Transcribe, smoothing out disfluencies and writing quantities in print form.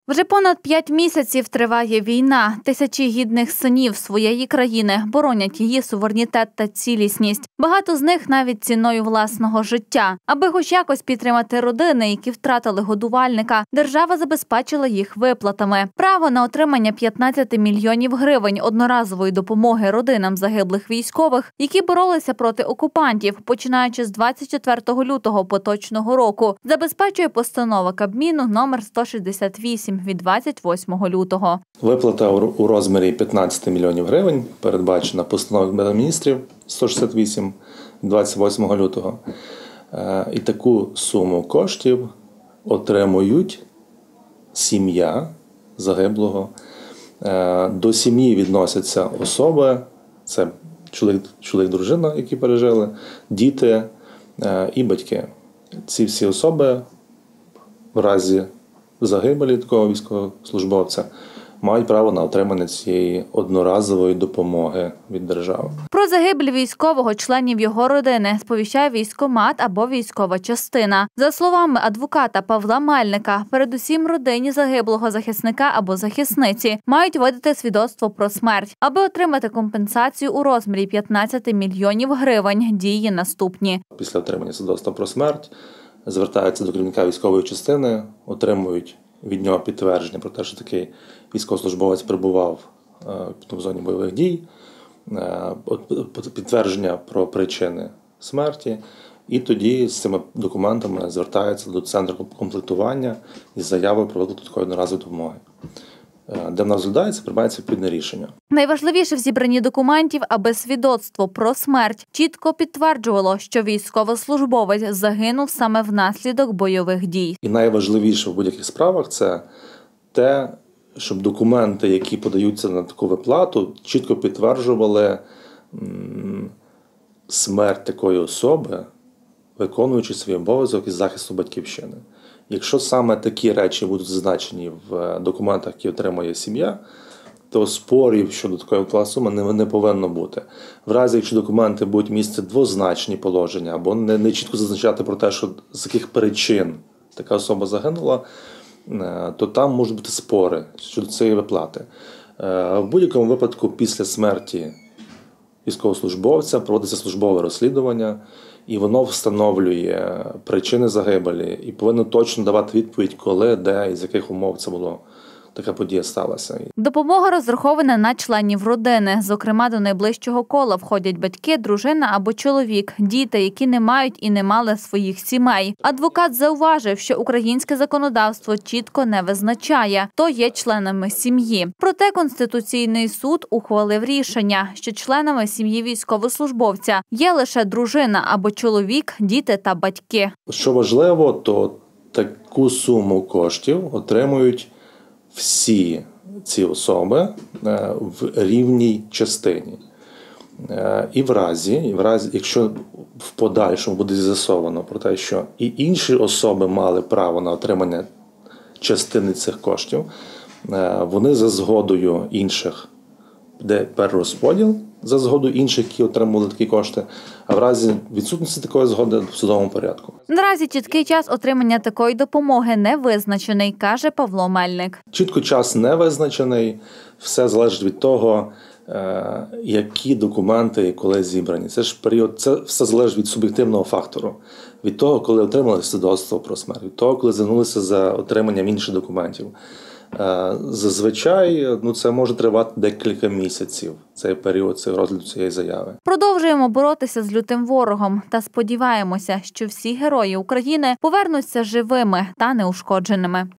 Вже понад 5 місяців триває війна. Тисячі гідних синів своєї країни боронять її суверенітет та цілісність. Багато з них навіть ціною власного життя. Аби хоч якось підтримати родини, які втратили годувальника, держава забезпечила їх виплатами. Право на отримання 15 мільйонів гривень одноразової допомоги родинам загиблих військових, які боролися проти окупантів, починаючи з 24 лютого поточного року, забезпечує постанова Кабміну номер 168 від 28 лютого. Виплата у розмірі 15 мільйонів гривень передбачена постановою Кабінету Міністрів 168 від 28 лютого. І таку суму коштів отримують сім'я загиблого. До сім'ї відносяться особи, це чоловік, дружина, які пережили, діти і батьки. Ці всі особи в разі загибелі такого військовослужбовця мають право на отримання цієї одноразової допомоги від держави. Про загибель військового членів його родини сповіщає військкомат або військова частина. За словами адвоката Павла Мельника, передусім родині загиблого захисника або захисниці мають видати свідоцтво про смерть. Аби отримати компенсацію у розмірі 15 мільйонів гривень, дії наступні. Після отримання свідоцтва про смерть звертаються до керівника військової частини, отримують від нього підтвердження про те, що такий військовослужбовець перебував в зоні бойових дій, підтвердження про причини смерті, і тоді з цими документами звертаються до центру комплектування із заявою про виплату такої одноразової допомоги. Де вона розглядається, приймається відповідне рішення. Найважливіше в зібранні документів, аби свідоцтво про смерть чітко підтверджувало, що військовослужбовець загинув саме внаслідок бойових дій. І найважливіше в будь-яких справах – це те, щоб документи, які подаються на таку виплату, чітко підтверджували смерть такої особи, виконуючи свій обов'язок із захисту батьківщини. Якщо саме такі речі будуть зазначені в документах, які отримує сім'я, то спорів щодо такої виплати суми не повинно бути. В разі, якщо документи будуть містити двозначні положення або не чітко зазначати про те, що з яких причин така особа загинула, то там можуть бути спори щодо цієї виплати. В будь-якому випадку після смерті військовослужбовця проводиться службове розслідування, і воно встановлює причини загибелі і повинно точно давати відповідь, коли, де і з яких умов це було. Така подія сталася. Допомога розрахована на членів родини. Зокрема, до найближчого кола входять батьки, дружина або чоловік, діти, які не мають і не мали своїх сімей. Адвокат зауважив, що українське законодавство чітко не визначає, хто є членами сім'ї. Проте Конституційний суд ухвалив рішення, що членами сім'ї військовослужбовця є лише дружина або чоловік, діти та батьки. Що важливо, то таку суму коштів отримують всі ці особи в рівній частині. І в разі, якщо в подальшому буде з'ясовано про те, що і інші особи мали право на отримання частини цих коштів, вони за згодою інших, де перерозподіл за згодою інших, які отримали такі кошти, а в разі відсутності такої згоди в судовому порядку. Наразі чіткий час отримання такої допомоги не визначений, каже Павло Мельник. Чітко час не визначений, все залежить від того, які документи і коли зібрані. Це ж період, це все залежить від суб'єктивного фактору, від того, коли отримали свідоцтво про смерть, від того, коли звернулися за отриманням інших документів. Зазвичай це може тривати декілька місяців, цей період розгляду цієї заяви. Продовжуємо боротися з лютим ворогом та сподіваємося, що всі герої України повернуться живими та неушкодженими.